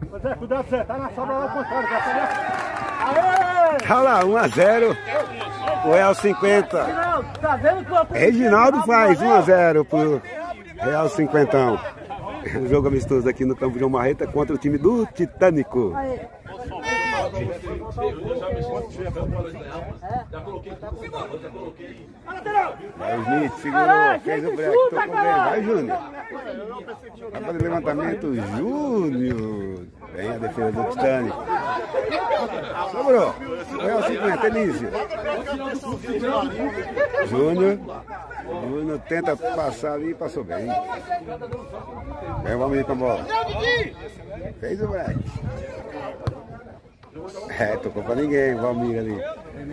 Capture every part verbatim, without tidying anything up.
Zé, cuidado, Zé. Tá na sobra lá ao contrário. Olha lá, um a zero. O Real cinquenta. Reginaldo faz um a zero pro Real cinquentão. Jogo amistoso aqui no campo João Marreta contra o time do Titânico. Vai o Smith, segurou, fez o break, tocou bem. Vai, Júnior. Vai fazer levantamento, Júnior. Vem a defesa do Titânico. Sobrou. Real cinquenta, Elísio. Júnior. Júnior tenta passar ali e passou bem. Vem o Valmir com a bola. Fez o break. É, tocou pra ninguém, o Valmir ali.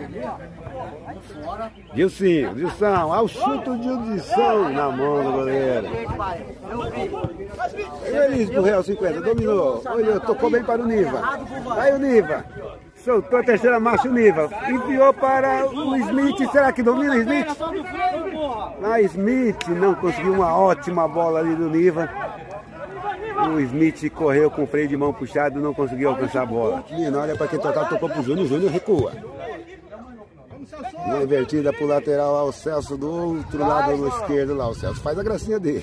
Dilcinho, Dilção, ao chute de Dilção na mão do goleiro. Feliz pro Real cinquenta, dominou, olhou, tocou bem para o Niva. Aí o Niva, soltou a terceira marcha o Niva, enviou para o Smith, será que domina o Smith? A Smith não conseguiu uma ótima bola ali do Niva. O Smith correu com o freio de mão puxado e não conseguiu alcançar a bola. Menino, olha para quem tocar, tocou pro Júnior, o Júnior recua. Uma invertida pro lateral lá, o Celso do outro lado no esquerdo lá. O Celso faz a gracinha dele.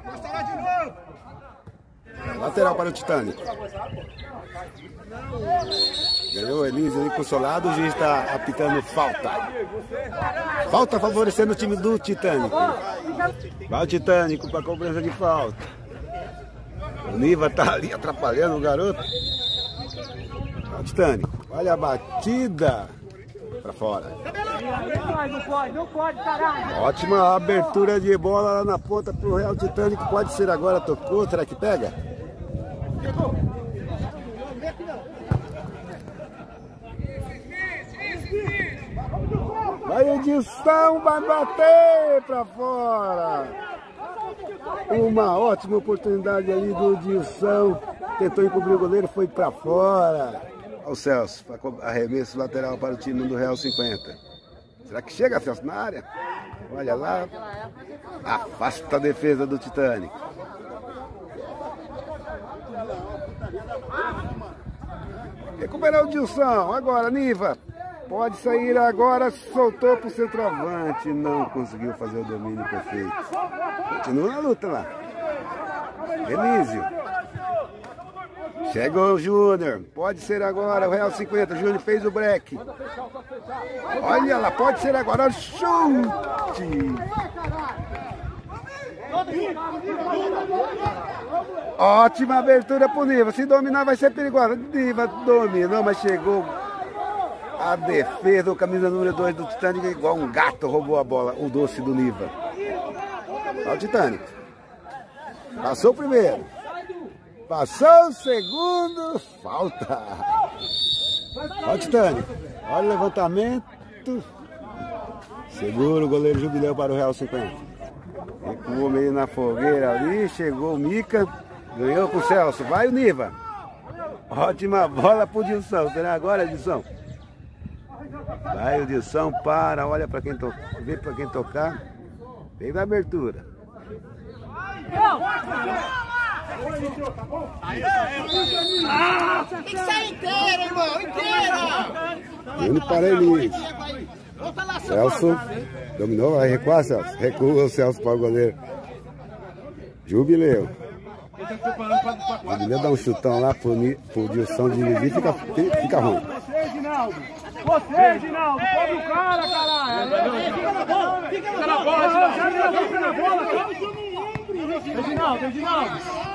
Lateral para o Titânico. Ganhou o Elísio ali consolado, o juiz está apitando falta. Falta favorecendo o time do Titânico. Vai o Titânico para cobrança de falta. O Niva tá ali atrapalhando o garoto. Olha o Titânico. Olha a batida. Pra fora. Não pode, não pode, caralho. Ótima abertura de bola lá na ponta pro Real Titânico. Pode ser agora, tocou. Será que pega? Vai o Dilson, vai bater pra fora. Uma ótima oportunidade ali do Dilson. Tentou encobrir o goleiro, foi pra fora. Olha o Celso, arremesso lateral para o time do Real cinquenta. Será que chega, Celso, na área? Olha lá. Afasta a defesa do Titânico. Recuperar o Dilson. Agora, Niva. Pode sair agora, soltou para o centroavante, não conseguiu fazer o domínio perfeito. Continua na luta lá. Elísio. Chegou o Júnior, pode ser agora, o Real cinquenta, o Júnior fez o break. Olha lá, pode ser agora, o chute. Ótima abertura para o Niva, se dominar vai ser perigoso. Niva dominou, mas chegou. A defesa, o camisa número dois do Titânico, igual um gato, roubou a bola, o doce do Niva. Olha o Titânico. Passou o primeiro. Passou o segundo. Falta. Olha o Titânico. Olha o levantamento. Segura o goleiro Jubileu para o Real cinquenta. Recuou meio na fogueira ali. Chegou o Mica. Ganhou com o Celso. Vai o Niva. Ótima bola pro Dilson. Será agora, Dilson? Vai o Dilson, para, olha para quem tocar, vê para quem tocar, veio na abertura. Tem que sair inteiro, irmão, inteiro! Indo para Elísio. Celso dominou, vai recuar, Celso. Recua o Celso para o goleiro. Jubileu. Jubileu dá um chutão lá pro, pro Dilson dirigir e fica, fica ruim. Você, Reginaldo, pode o cara, caralho! Fica na bola, fica na bola, fica na bola! Reginaldo, Reginaldo!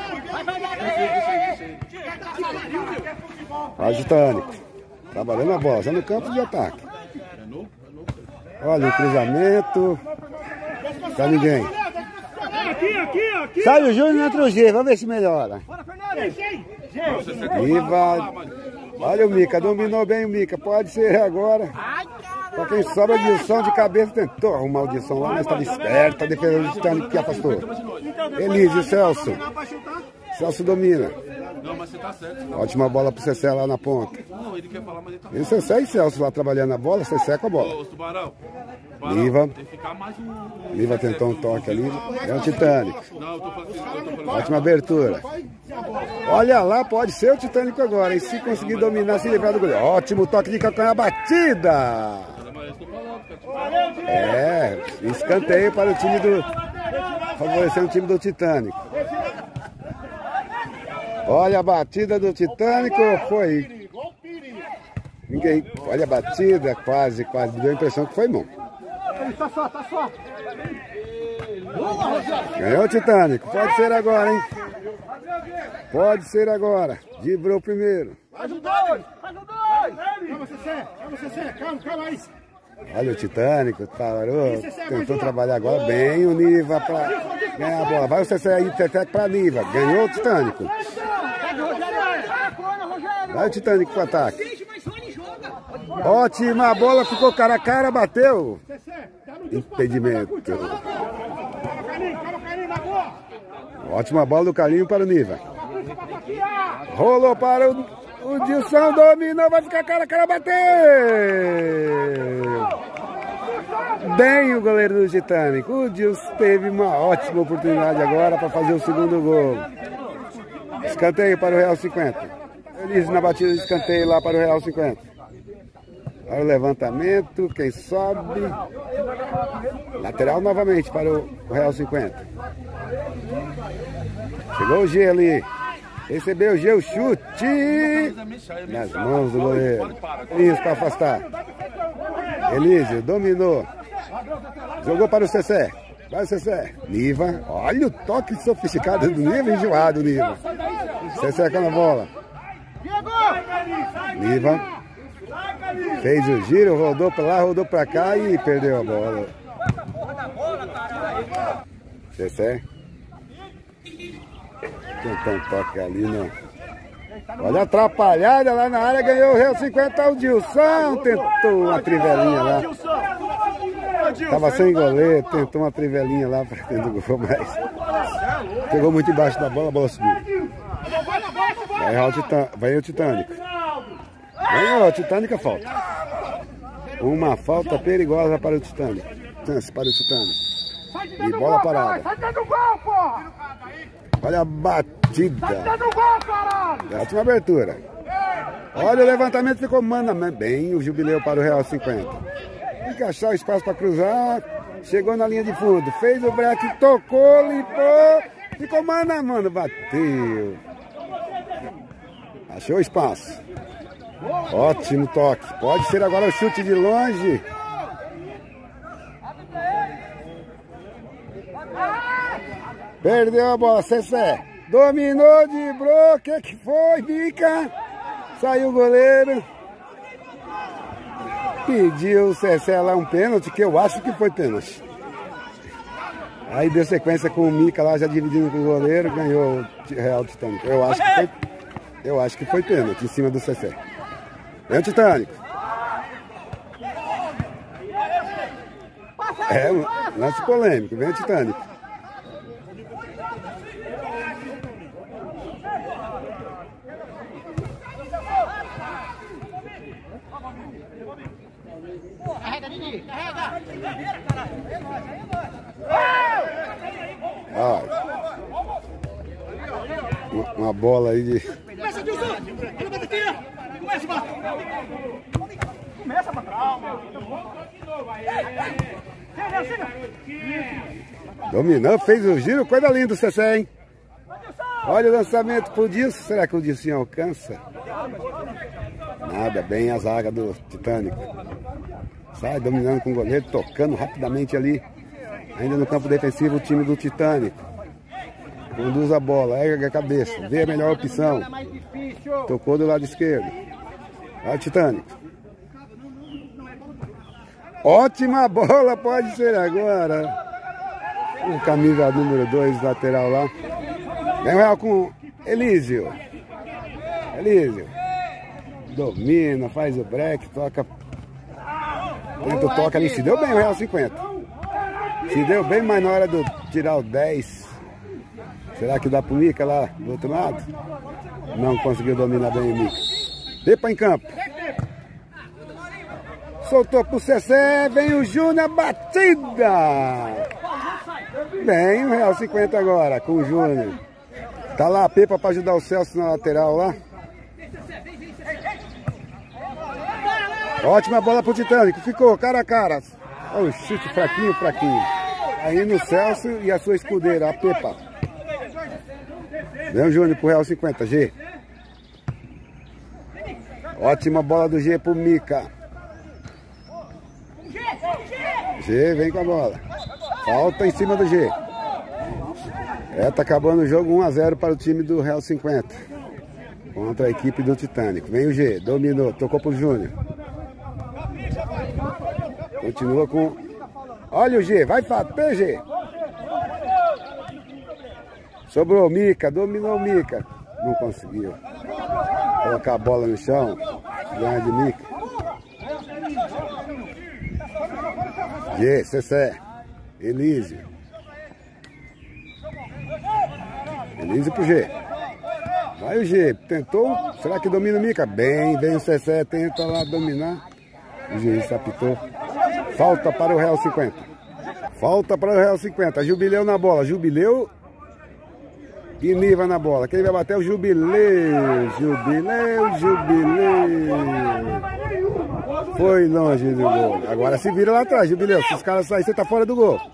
Olha o Titânico, trabalhando a bola, já no campo de ataque. Olha o cruzamento, pra ninguém. Aqui, aqui, aqui! Sai o Júnior, entra o G, vamos ver se melhora. Viva! Olha o Mica, dominou bem o Mica, pode ser agora. Pra quem sobra, Dilson de cabeça tentou arrumar o Dilson lá, mas estava esperto, a defesa do Titânico que afastou. Elísio, Celso. Celso domina. Ótima bola pro Cessé lá na ponta. E o Cessé e Celso lá trabalhando a bola, Cessé com a bola. Liva. Liva tentou um toque ali. É o Titânico. Ótima abertura. Olha lá, pode ser o Titânico agora, hein? Se conseguir dominar, se livrar do goleiro. Ótimo toque de calcanhar, batida! É, escanteio para o time do... favorecendo o time do Titânico. Olha a batida do Titânico, foi... Ninguém... Olha a batida, quase, quase. Deu a impressão que foi bom. Tá só, tá só. Ganhou o Titânico, pode ser agora, hein? Pode ser agora. Dibrou primeiro. Faz um dois, faz um dois. Calma, Cessé, calma, Cessé, calma, calma aí. Olha o Titânico, parou, tentou trabalhar agora bem o Niva para ganhar a bola. Vai o Cessé aí, Cessé para Niva. Ganhou o Titânico. Vai o Titânico para o ataque. Ótima bola, ficou cara a cara, bateu. Impedimento. Ótima bola do Carlinho para o Niva. Rolou para o, o Dilson, dominou, vai ficar cara a cara, bateu. Bem o goleiro do Titânico. O Dilson teve uma ótima oportunidade agora para fazer o segundo gol. Escanteio para o Real cinquenta. Eles na batida de escanteio lá para o Real cinquenta. Para o levantamento, quem sobe. Lateral novamente para o Real cinquenta. Chegou o G ali. Recebeu o G, o chute. Nas mãos do goleiro. Isso para afastar. Elísio dominou. Jogou para o Cessé. Vai o Cessé. Niva. Olha o toque sofisticado do Niva, enjoado Niva. Cessé com a bola. Niva. Fez o giro, rodou para lá, rodou para cá e perdeu a bola. Cessé. Tentou um toque ali, não. Olha a atrapalhada lá na área, ganhou o Real cinquenta, o Dilson. Tentou uma trivelinha lá. Tava sem goleiro, tentou uma trivelinha lá para dentro do gol, mas pegou muito embaixo da bola, a bola subiu. Vai o, Titã... Vai o Titânico. Ganhou o Titânico, a falta. Uma falta perigosa para o Titânico. Chance para o Titânico. E bola parada. Olha a batida. Ótima abertura. Olha o levantamento, ficou manda bem o Jubileu para o Real cinquenta. Encaixar o espaço para cruzar. Chegou na linha de fundo. Fez o break, tocou, limpou. Ficou mano a mano, bateu. Achou o espaço. Ótimo toque. Pode ser agora o chute de longe. Perdeu a bola, Cessé. Dominou, driblou. O que que foi, Mica? Saiu o goleiro. Pediu o Cessé lá um pênalti, que eu acho que foi pênalti. Aí deu sequência com o Mica lá, já dividindo com o goleiro. Ganhou o Real Titânico. Eu acho que foi, eu acho que foi pênalti em cima do Cessé. Vem o Titânico. É, lance polêmico. Vem o Titânico. Carrega, Didi, carrega! Ah, uma, uma bola aí de... Começa, Dilson! Olha a bateria! Começa, Marco! Começa, Marco! Calma! Chega, chega! Dominou, fez o giro, coisa linda o Cessé, hein? Olha o lançamento pro Dilson. Será que o Dilson alcança? Nada, bem a zaga do Titânico. Sai dominando com o goleiro, tocando rapidamente ali. Ainda no campo defensivo o time do Titânico. Conduz a bola, erga a cabeça, vê a melhor opção. Tocou do lado esquerdo. Vai o Titânico. Ótima bola, pode ser agora. O camisa número dois, lateral lá. Vem o Real com Elísio. Elísio. Domina, faz o break, toca. Tenta o toque ali, se deu bem o Real cinquenta. Se deu bem, mas na hora de tirar o dez. Será que dá pro Mica lá do outro lado? Não conseguiu dominar bem o Mica. Depa em campo. Soltou pro Cessé, vem o Júnior, batida! Bem o Real cinquenta agora, com o Júnior. Tá lá a Pepa para ajudar o Celso na lateral lá. Ótima bola pro Titânico. Ficou cara a cara. Olha o chute fraquinho, fraquinho. Aí no Celso e a sua escudeira, a Pepa. Vem o Júnior pro Real cinquenta, G. Ótima bola do G pro Mica. G vem com a bola. Falta em cima do G. É, tá acabando o jogo um a zero para o time do Real cinquenta. Contra a equipe do Titânico. Vem o G, dominou, tocou pro Júnior. Continua com... Olha o G, vai bater, G. Sobrou o Mica, dominou o Mica. Não conseguiu. Colocar a bola no chão. Ganha de Mica. G, Cessé. Elísio. Elísio pro G. Vai o G. Tentou. Será que domina o Mica? Bem, vem o Cessé. Tenta lá dominar. O juiz apitou. Falta para o Real cinquenta. Falta para o Real cinquenta. Jubileu na bola. Jubileu. E Niva na bola. Quem vai bater é o Jubileu. Jubileu, Jubileu. Foi longe do gol. Agora se vira lá atrás, Jubileu. Se os caras saírem, você tá fora do gol.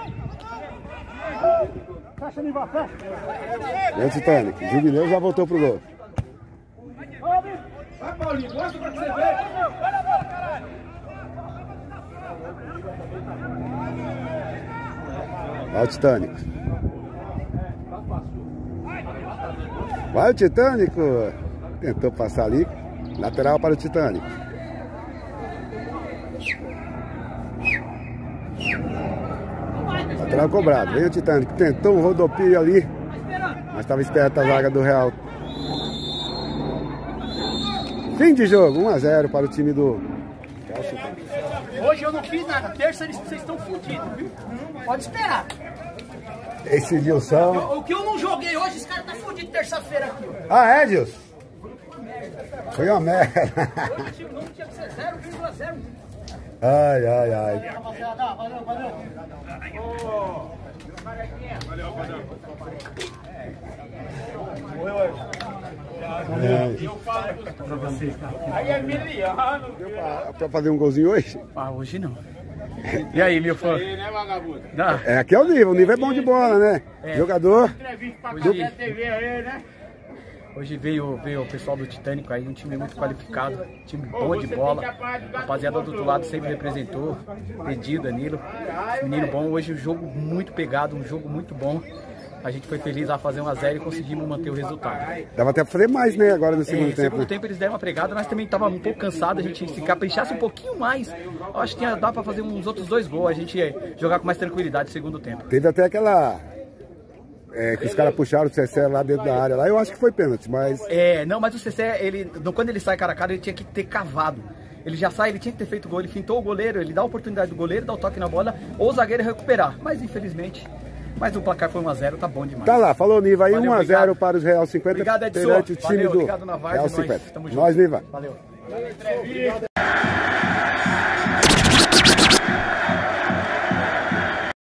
Vem o Titânico. Jubileu já voltou pro gol. Vai, Paulinho. Mostra pra você ver. Vai o Titânico. Vai o Titânico. Tentou passar ali. Lateral para o Titânico. Lateral cobrado. Vem o Titânico. Tentou um rodopio ali. Mas estava esperto a zaga do Real. Fim de jogo. um a zero para o time do Real cinquenta. Hoje eu não fiz nada. Terça eles, vocês estão fodidos, viu? Pode esperar. Esse Dilson. O, o que eu não joguei hoje, esse cara tá fodido terça-feira aqui. Ó. Ah, é, Dilson? Foi uma merda. O número tinha que ser zero vírgula zero. Ai, ai, ai. Rapaziada, valeu, valeu. Valeu, rapaziada. É. Eu falo pra vocês, cara. Aí é miliano. Pra fazer um golzinho hoje? Ah, hoje não. E aí, meu fã? Aí, né, vagabundo? É, aqui é o nível. O nível é bom de bola, né? É. Jogador. Hoje, hoje veio, veio o pessoal do Titânico aí, um time muito qualificado, time bom de bola. Rapaziada do outro lado sempre representou. Pedi, Danilo. Menino bom. Hoje o jogo muito pegado, um jogo muito bom. A gente foi feliz a fazer um a zero e conseguimos manter o resultado. Dava até pra fazer mais, né? Agora no segundo é, tempo. No segundo né? tempo eles deram uma pregada, nós também estávamos um pouco cansados. A gente se caprichasse um pouquinho mais. Eu acho que tinha, dá pra fazer uns outros dois gols. A gente ia jogar com mais tranquilidade no segundo tempo. Teve até aquela. É, que os caras puxaram o Cessé lá dentro da área. Lá eu acho que foi pênalti, mas. É, não, mas o Cessé, ele, quando ele sai cara a cara, ele tinha que ter cavado. Ele já sai, ele tinha que ter feito gol. Ele fintou o goleiro, ele dá a oportunidade do goleiro, dá o toque na bola, ou o zagueiro recuperar. Mas infelizmente. Mas o placar foi um a zero, tá bom demais. Tá lá, falou Niva aí, Valeu, um a zero obrigado. para os Real cinquenta. Obrigado, Edson. Perante o time Valeu, do obrigado, Navarro, Real nós cinquenta. estamos juntos. Nós, Niva. Valeu.